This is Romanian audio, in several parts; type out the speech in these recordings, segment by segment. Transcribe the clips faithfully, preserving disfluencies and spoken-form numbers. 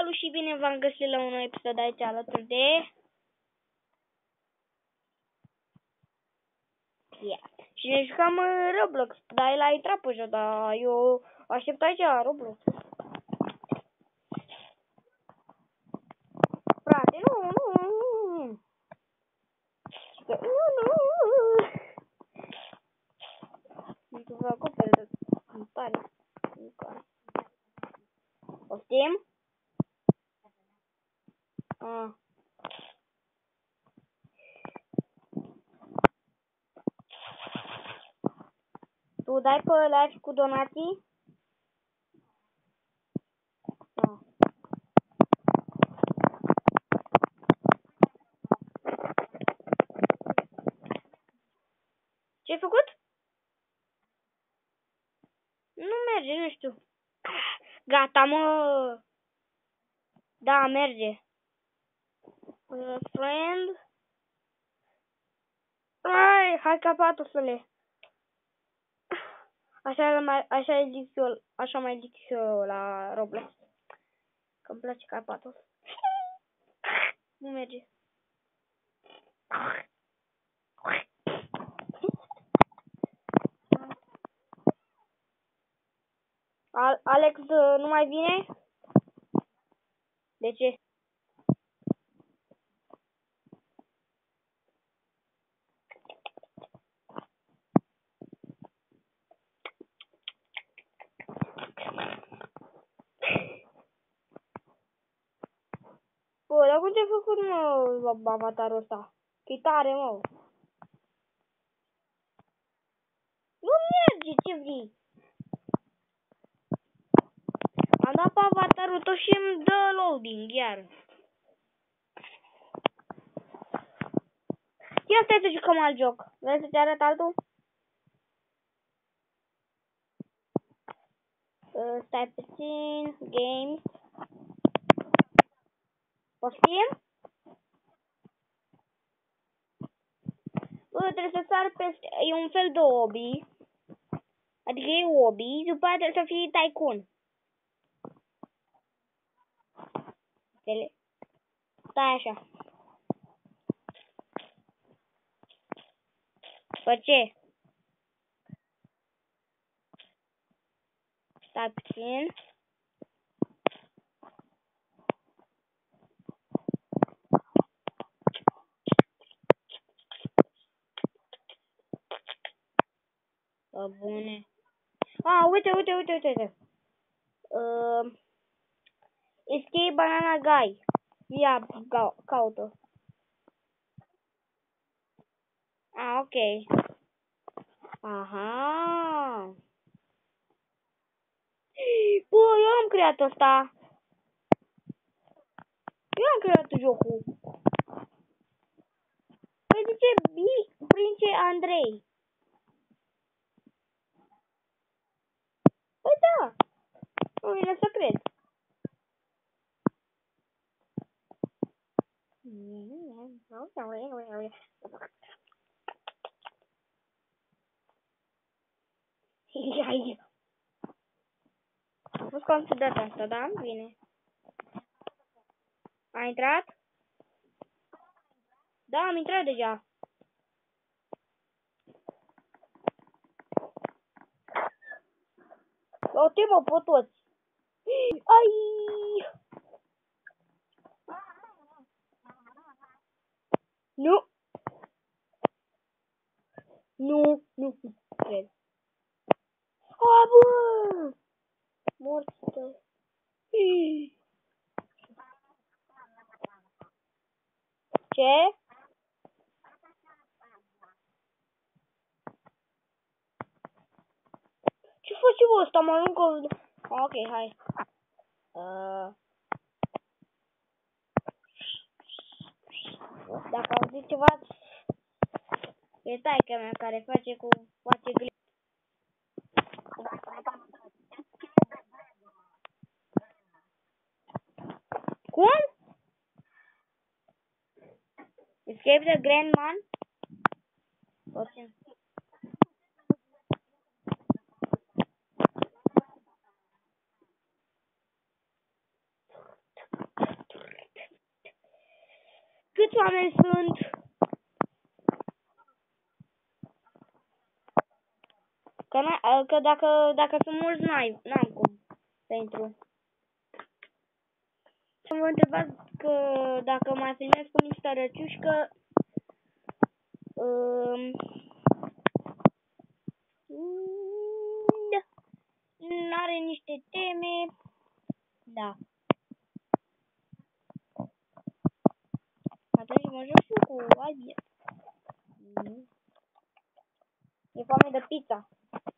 Salut și bine v-am găsit la un nou episod aici alături de... Yeah. Și ne jucam în Roblox, dar el a intrat pe joc, dar eu aștept aici la Roblox. Frate, nu, nu, nu. Nu, nu. Nu știu, vă acoperi, dar îmi pare. Poftim? Ah. Tu dai pe live cu donații? Ah. Ce-ai făcut? Nu merge, nu știu. Gata, mă. Da, merge. Uh, friend. Ai, hai capatusule. Așa mai, așa zic eu, așa mai zic și eu la Roblox. Că îmi place Carpatos. Nu merge. Al Alex nu mai vine? De ce? Bă, dar cum te-ai făcut, mă, avatarul ăsta? Că-i tare, mă. Nu merge, ce vrei? Am dat pe avatarul tău și îmi dă loading, iar. Ia stai să jucăm alt joc. Vrei să te arăt altul? Uh, stai puțin. Games. Poftim? Bă, trebuie să sar peste... E un fel de hobby. Adică e hobby. După aia trebuie să fii tycoon. Tele... Stai așa. Pe ce? Stai puțin. Bă, bune. Ah, uite, uite, uite, uite, uite. Uh, Escape Banana Guy. Ia, caută. Ah, ok. Aha. Bă, eu am creat ăsta. Eu am creat jocul. Păi zice Prince Andrei. Păi da. Nu vine să cred. Ia, nu scot data asta, da? Bine. A intrat? Da, am intrat deja. Luați-mă pe toți. Ai! Nu! Nu, nu cred. A, bă! Mortă. Ce? Ce faci bă ăsta? Mă aruncă... Ok, hai. Uh... Dacă auziți ceva, e taica mea care face cu... face glitch. Cum? Escape the Grand Man? Puțin. câți oameni sunt? Că, că dacă, dacă sunt mulți, n-am cum să intru. Să vă întrebați că dacă mai filmez cu niște răciușcă, um, da, n-are niște teme, da. Atunci mă joc și eu cu albie. Mm. E foame de pizza.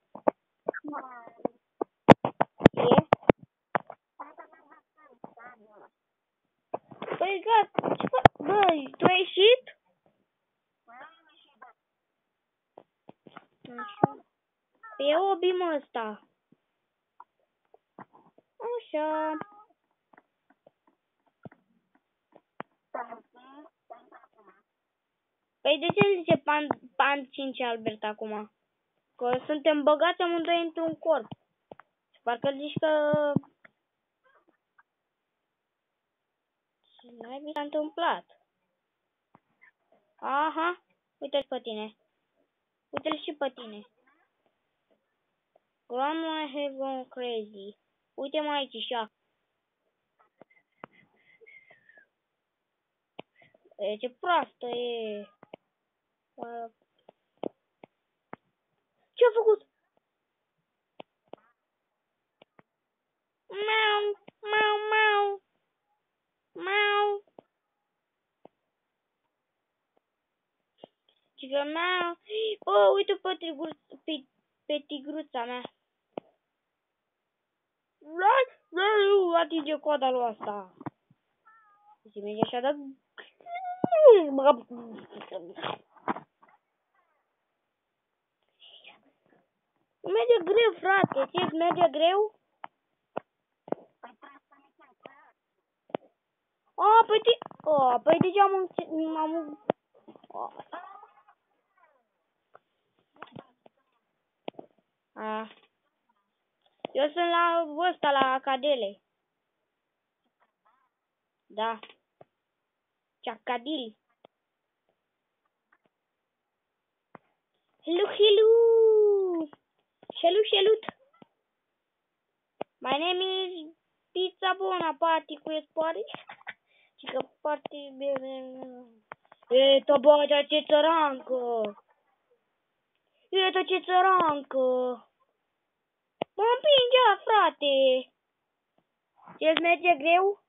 E? Păi gata, ce fac? Băi, tu ai ieșit? Așa. E obi ăsta. Așa. Păi de ce îl zice pan, pan cinci Albert acum? Că suntem băgați amândoi într-un corp. Parcă zici că... Ce naibii s-a întâmplat? Aha, uite-l pe tine. Uite-l și pe tine. Grandma have gone crazy. Uite-mă aici și ea. E, ce proastă e. Ce-a făcut? Mau, mau, mau. Mau. Ce că mau. Bă, uite pe, tigru, pe, pe tigruța mea. Atinge coada lui asta. Și merge așa, dar... Merge greu, frate. Ce merge greu? A, păi te... A, păi deja am... am... A. Eu sunt la ăsta, la Cadele. Da. Ciacadil. Hello, hello. Hello, hello. My name is Pizza Bonaparte cu spate. Și că parte bine. E, tăbătea, ce țărancă. E, tă, ce țărancă. Mă împingea, frate. Ce-ți merge greu?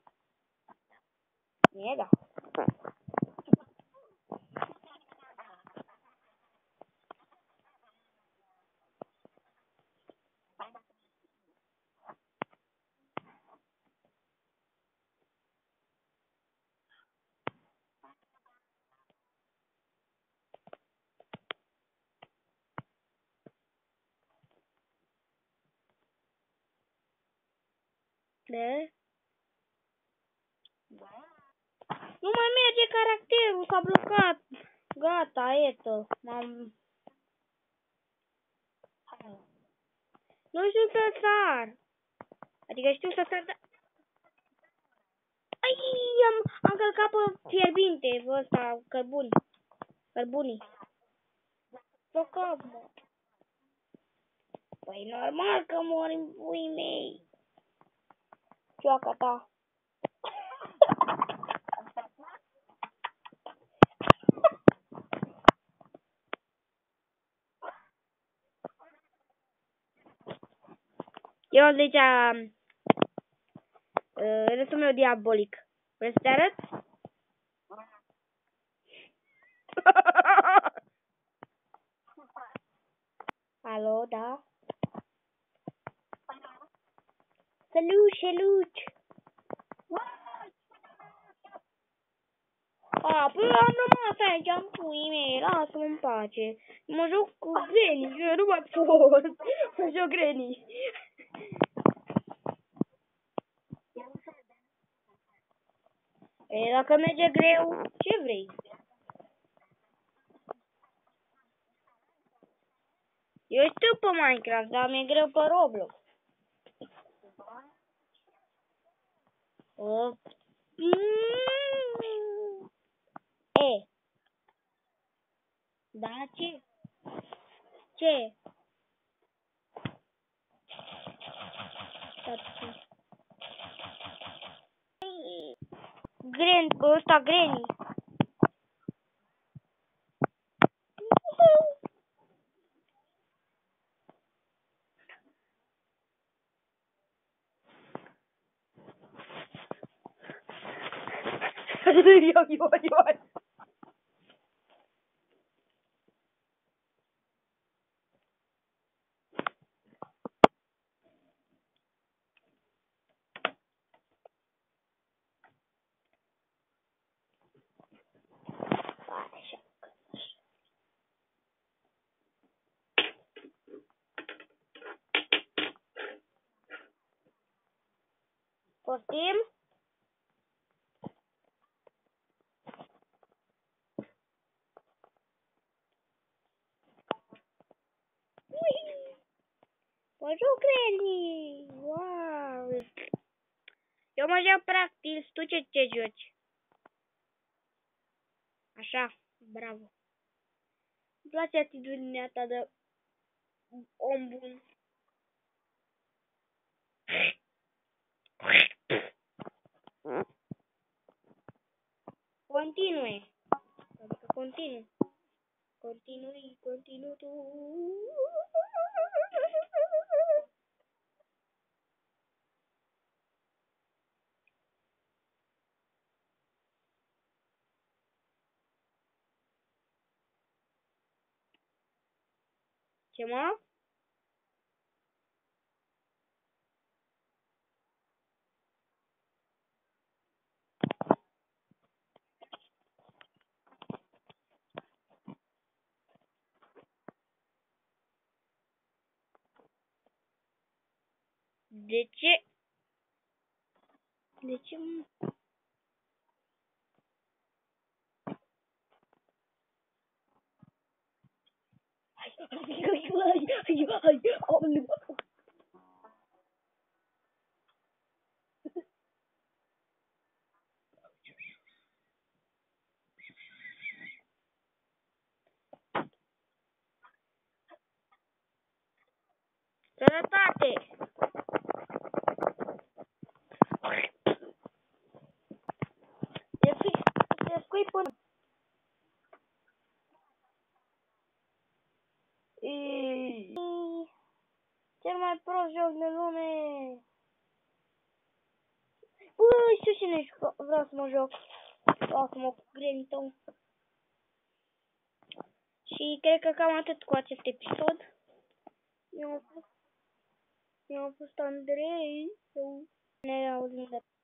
E, da. De? Nu mai merge caracterul, s-a blocat. Gata, etă. M-am... Nu știu să sar. Adică știu să sar, dar... Ai, am, am călcat pe fierbinte, ăsta, cărbuni. Cărbunii. Făcă, mă. Păi normal că mor în puii mei. Cioaca ta. Eu zicea uh, râsul meu diabolic. Vrei să te arăt? Alo, da? Salut, salut! A, păi am rămas aici, am puii mei, lasă-mă în pace. Mă joc cu Granny, eu nu mai pot. Mă joc Granny. E, dacă merge greu, ce vrei? Eu știu pe Minecraft, dar mi-e greu pe Roblox. O... Da, ce? Ce? Gren, ăsta Granny. Ioi, ioi, ioi. Poftim? Bonjour, Granny! Wow! Eu mă joc practic, tu ce ce joci? Așa, bravo. Îmi place atitudinea ta de om bun. Continue. Adică continui. Continui, continui tu. Ce mă? De ce? De ce? Hai, hai, hai, hai, hai, hai. Sănătate! Se scui până. Cel mai prost joc de lume. Băi, știu cine ești, vreau să mă joc. Vreau să mă cu Granny tău. Și cred că cam atât cu acest episod. Eu am fost, eu am fost Andrei. Ne auzim de